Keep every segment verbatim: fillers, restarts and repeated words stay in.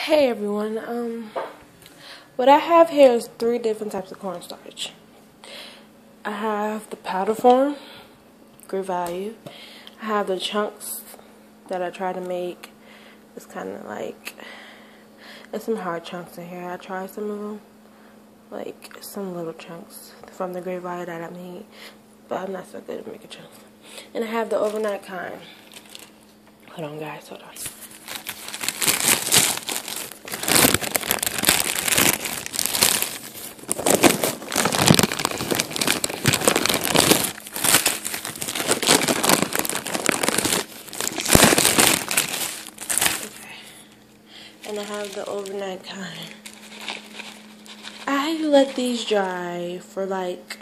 Hey everyone, um, what I have here is three different types of cornstarch. I have the powder form, great value. I have the chunks that I try to make. It's kind of like, there's some hard chunks in here. I tried some of them, like some little chunks from the great value that I made, but I'm not so good at making chunks. And I have the overnight kind. Hold on guys, hold on. And I have the overnight kind. I let these dry for like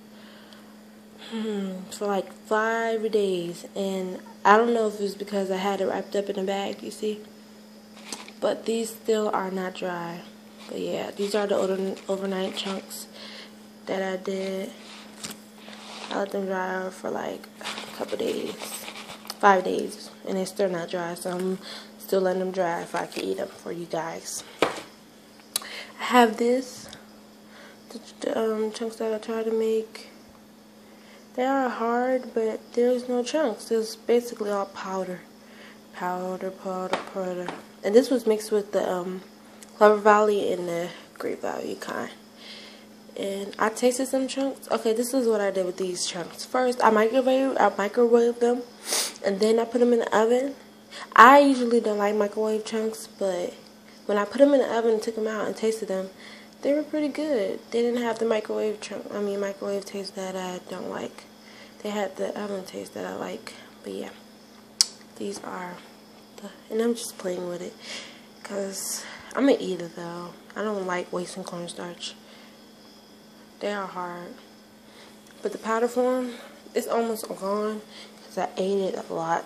hmm, for like five days, and I don't know if it's because I had it wrapped up in a bag, you see, but these still are not dry. But yeah, these are the over overnight chunks that I did. I let them dry for like a couple days, five days, and they're still not dry, so I'm still letting them dry if I can eat them for you guys. I have this, the, the um, chunks that I try to make. They are hard, but there's no chunks. It's basically all powder. Powder, powder, powder. And this was mixed with the um, Clover Valley and the Great Value kind. And I tasted some chunks. Okay, this is what I did with these chunks. First, I microwave, I microwave them, and then I put them in the oven. I usually don't like microwave chunks, but when I put them in the oven and took them out and tasted them, they were pretty good. They didn't have the microwave chunk, I mean microwave taste that I don't like. They had the oven taste that I like. But yeah, these are the, and I'm just playing with it because I'm gonna eat it though. I don't like wasting cornstarch. They are hard. But the powder form, it's almost gone because I ate it a lot.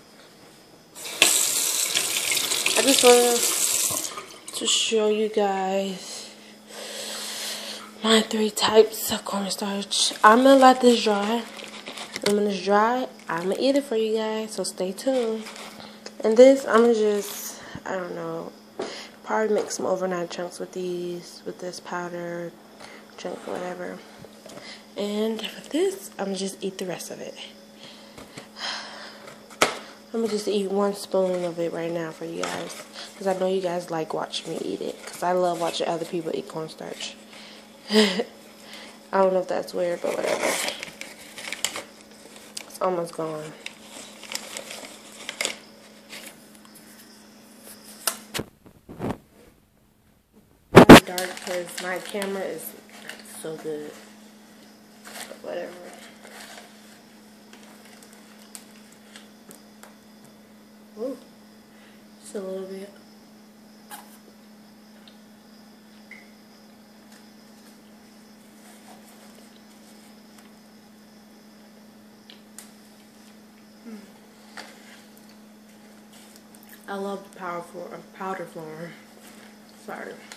I just wanted to show you guys my three types of cornstarch. I'm gonna let this dry. And when it's dry, I'm gonna eat it for you guys, so stay tuned. And this, I'm gonna just, I don't know, probably make some overnight chunks with these, with this powder chunk, whatever. And with this, I'm gonna just eat the rest of it. I'm gonna just eat one spoon of it right now for you guys, because I know you guys like watching me eat it, because I love watching other people eat cornstarch. I don't know if that's weird, but whatever. It's almost gone. It's dark because my camera is not so good, but whatever. Ooh, just a little bit. Mm. I love the powder form. Powder form. Sorry.